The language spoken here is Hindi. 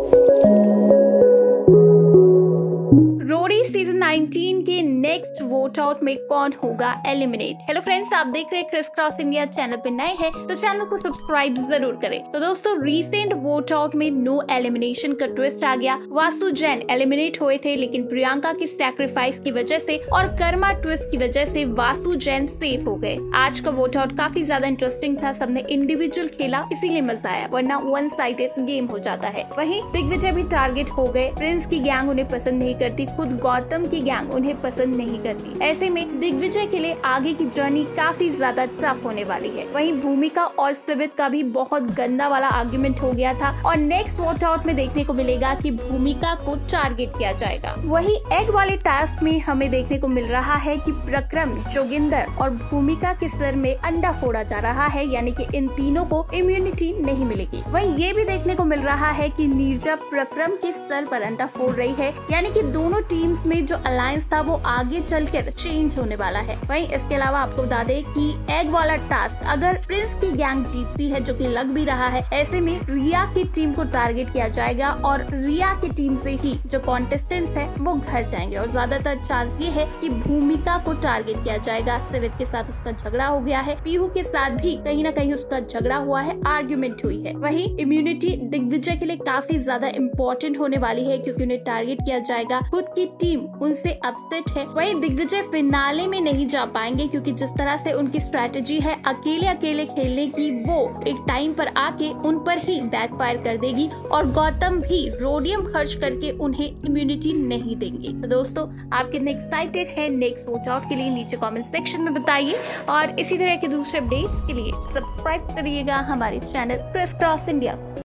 रोडी सीजन 19 के नेक्स्ट वोट आउट में कौन होगा एलिमिनेट। हेलो फ्रेंड्स, आप देख रहे हैं क्रिस क्रॉस इंडिया। चैनल पे नए हैं तो चैनल को सब्सक्राइब जरूर करें। तो दोस्तों, रीसेंट वोट आउट में नो एलिमिनेशन का ट्विस्ट आ गया। वासु जैन एलिमिनेट हुए थे, लेकिन प्रियंका की सैक्रिफाइस की वजह से और कर्मा ट्विस्ट की वजह से वासु जैन सेफ हो गए। आज का वोट आउट काफी ज्यादा इंटरेस्टिंग था। सबने इंडिविजुअल खेला, इसीलिए मजा आया, वरना वन साइडेड गेम हो जाता है। वहीं दिग्विजय भी टारगेट हो गए। प्रिंस की गैंग उन्हें पसंद नहीं करती, खुद गौतम की गैंग उन्हें पसंद नहीं करती। ऐसे में दिग्विजय के लिए आगे की जर्नी काफी ज्यादा टफ होने वाली है। वहीं भूमिका और सिवित का भी बहुत गंदा वाला आर्गुमेंट हो गया था और नेक्स्ट वोट आउट में देखने को मिलेगा कि भूमिका को टारगेट किया जाएगा। वहीं एग वाले टास्क में हमें देखने को मिल रहा है कि प्रक्रम, जोगिंदर और भूमिका के सिर में अंडा फोड़ा जा रहा है, यानी कि इन तीनों को इम्यूनिटी नहीं मिलेगी। वहीं ये भी देखने को मिल रहा है कि नीरजा प्रक्रम के सर पर अंडा फोड़ रही है, यानी कि दोनों टीम्स में जो अलायंस था वो आगे चलकर चेंज होने वाला है। वहीं इसके अलावा आपको बता दें कि एग वाला टास्क अगर प्रिंस की गैंग जीतती है, जो कि लग भी रहा है, ऐसे में रिया की टीम को टारगेट किया जाएगा और रिया की टीम से ही जो कॉन्टेस्टेंट्स है वो घर जाएंगे और ज्यादातर चांस ये है कि भूमिका को टारगेट किया जाएगा। सिवित के साथ उसका झगड़ा हो गया है, पीहू के साथ भी कहीं ना कहीं उसका झगड़ा हुआ है, आर्ग्यूमेंट हुई है। वहीं इम्यूनिटी दिग्विजय के लिए काफी ज्यादा इम्पोर्टेंट होने वाली है, क्योंकि उन्हें टारगेट किया जाएगा। खुद की टीम उनसे अपसेट है। वहीं दिग्विजय फिनाले में नहीं जा पाएंगे, क्योंकि जिस तरह से उनकी स्ट्रैटेजी है अकेले अकेले खेलने की, वो एक टाइम पर आके उन पर ही बैकफायर कर देगी और गौतम भी रोडियम खर्च करके उन्हें इम्यूनिटी नहीं देंगे। तो दोस्तों, आप कितने एक्साइटेड हैं नेक्स्ट वोट आउट के लिए, नीचे कमेंट सेक्शन में बताइए और इसी तरह के दूसरे अपडेट्स के लिए सब्सक्राइब करिएगा हमारे चैनल क्रिस क्रॉस इंडिया।